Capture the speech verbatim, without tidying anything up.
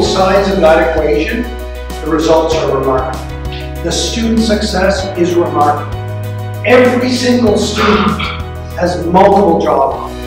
both sides of that equation, the results are remarkable. The student success is remarkable. Every single student has multiple job offers.